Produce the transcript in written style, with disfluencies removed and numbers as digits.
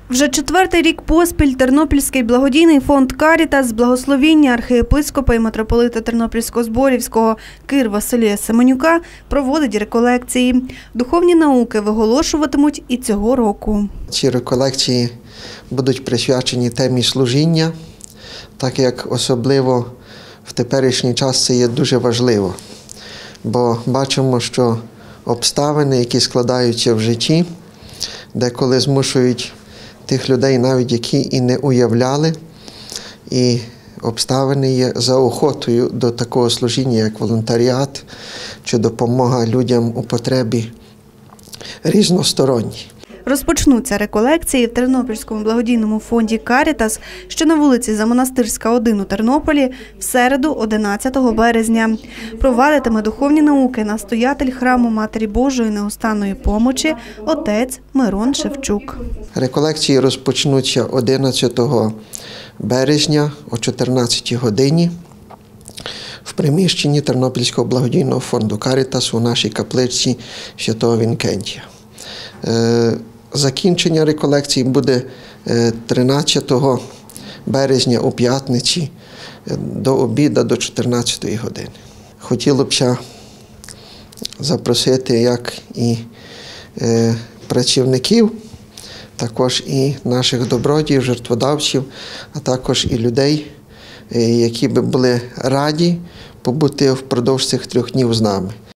Вже четвертий рік поспіль Тернопільський благодійний фонд «Карітас» з благословіння архієпископа і митрополита Тернопільсько-Зборівського Кир Василія Семенюка проводить реколекції. Духовні науки виголошуватимуть і цього року. Ці реколекції будуть присвячені темі служіння, так як особливо в теперішній час це є дуже важливо. Бо бачимо, що обставини, які складаються в житті, деколи змушують тих людей, навіть які і не уявляли, і обставини є заохотою до такого служіння, як волонтеріат чи допомога людям у потребі різносторонній. Розпочнуться реколекції в Тернопільському благодійному фонді «Карітас», що на вулиці Замонастирська, 1 у Тернополі, в середу, 11 березня. Провадитиме духовні науки настоятель храму Матері Божої Неустанної Помочі отець Мирон Шевчук. Реколекції розпочнуться 11 березня о 14 годині в приміщенні Тернопільського благодійного фонду «Карітас» у нашій капличці Святого Вінкентія. Закінчення реколекції буде 13 березня у п'ятниці до обіду, до 14 години. Хотіло б запросити як і працівників, також і наших добродіїв, жертводавців, а також і людей, які би були раді побути впродовж цих 3 днів з нами.